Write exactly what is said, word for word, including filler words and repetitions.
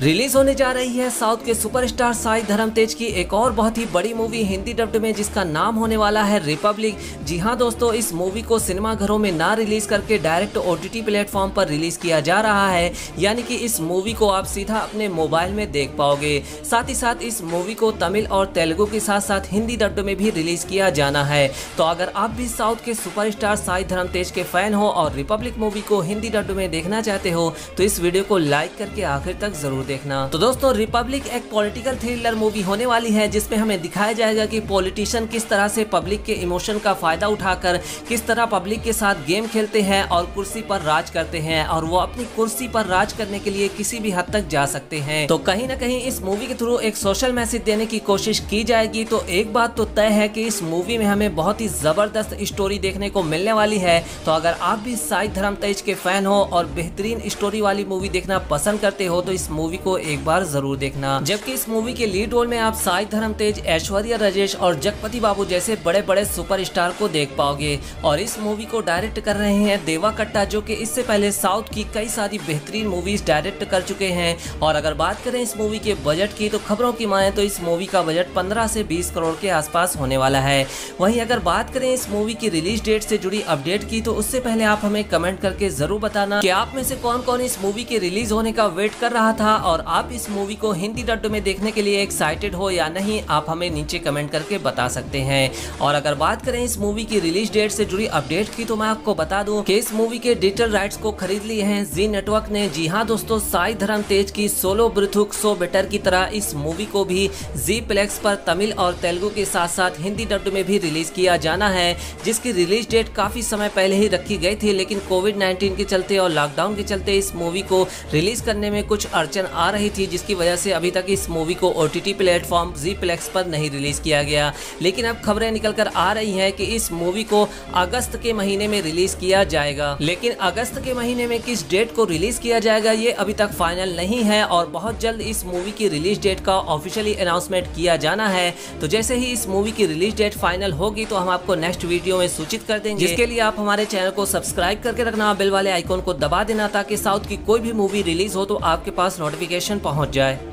Release होने जा रही है साउथ के सुपरस्टार साई धर्म तेज की एक और बहुत ही बड़ी मूवी हिंदी डब्ड में, जिसका नाम होने वाला है रिपब्लिक। जी हां दोस्तों, इस मूवी को सिनेमा घरों में ना रिलीज करके डायरेक्ट ओटीटी प्लेटफॉर्म पर रिलीज किया जा रहा है, यानी कि इस मूवी को आप सीधा अपने मोबाइल में देख पाओगे। साथ ही साथ इस मूवी को तमिल और तेलुगु के साथ साथ हिंदी डब्ड में भी रिलीज किया जाना है। तो अगर आप भी साउथ के सुपरस्टार साई धर्म तेज के फैन हो और रिपब्लिक मूवी को हिंदी डब्ड में देखना चाहते हो तो इस वीडियो को लाइक करके आखिर तक जरूर देखना। तो दोस्तों, रिपब्लिक एक पॉलिटिकल थ्रिलर मूवी होने वाली है, जिसमें हमें दिखाया जाएगा कि पॉलिटिशियन किस तरह से पब्लिक के इमोशन का फायदा उठाकर किस तरह पब्लिक के साथ गेम खेलते हैं और कुर्सी पर राज करते हैं, और वो अपनी कुर्सी पर राज करने के लिए किसी भी हद तक जा सकते हैं। तो कहीं ना कहीं इस मूवी के थ्रू एक सोशल मैसेज देने की कोशिश की जाएगी। तो एक बात तो तय है कि इस मूवी में हमें बहुत ही जबरदस्त स्टोरी देखने को मिलने वाली है। तो अगर आप भी साई धर्म तेज के फैन हो और बेहतरीन स्टोरी वाली मूवी देखना पसंद करते हो तो इस मूवी को एक बार जरूर देखना। जबकि इस मूवी के लीड रोल में आप साई धर्म तेज, ऐश्वर्या राजेश और जगपति बाबू जैसे बड़े बड़े सुपरस्टार को देख पाओगे। और इस मूवी को डायरेक्ट कर रहे हैं देवा कट्टा, जो कि इससे पहले साउथ की कई सारी बेहतरीन मूवीज डायरेक्ट कर चुके हैं। और अगर बात करें इस मूवी के बजट की, तो खबरों की माने तो इस मूवी का बजट पंद्रह से बीस करोड़ के आसपास होने वाला है। वहीं अगर बात करें इस मूवी की रिलीज डेट से जुड़ी अपडेट की, तो उससे पहले आप हमें कमेंट करके जरूर बताना कि आप में से कौन कौन इस मूवी के रिलीज होने का वेट कर रहा था और आप इस मूवी को हिंदी डब्ड में देखने के लिए एक्साइटेड हो या नहीं, आप हमें नीचे कमेंट करके बता सकते हैं। और अगर बात करें इस मूवी की रिलीज डेट से जुड़ी अपडेट की, तो मैं आपको बता दूं कि इस मूवी के डिजिटल राइट्स को खरीद लिए हैं जी नेटवर्क ने। जी हां दोस्तों, साई धर्म तेज की सोलो ब्रिथुक सो बेटर की तरह इस मूवी को भी जी प्लेक्स पर तमिल और तेलुगु के साथ साथ हिंदी डब्ड में भी रिलीज किया जाना है, जिसकी रिलीज डेट काफी समय पहले ही रखी गई थी। लेकिन कोविड नाइन्टीन के चलते और लॉकडाउन के चलते इस मूवी को रिलीज करने में कुछ अड़चन आ रही थी, जिसकी वजह से अभी तक इस मूवी को ओटीटी प्लेटफॉर्म जी प्लेक्स पर नहीं रिलीज किया गया। लेकिन अब खबरें निकल कर आ रही हैं कि इस मूवी को अगस्त के महीने में रिलीज किया जाएगा। लेकिन अगस्त के महीने में किस डेट को रिलीज किया जाएगा ये अभी तक फाइनल नहीं है, और बहुत जल्द इस मूवी की रिलीज डेट का ऑफिशियली अनाउंसमेंट किया जाना है। तो जैसे ही इस मूवी की रिलीज डेट फाइनल होगी तो हम आपको नेक्स्ट वीडियो में सूचित कर देंगे, जिसके लिए आप हमारे चैनल को सब्सक्राइब करके रखना, बेल वाले आइकॉन को दबा देना, ताकि साउथ की कोई भी मूवी रिलीज हो तो आपके पास नोटिफिकेशन पहुंच जाए।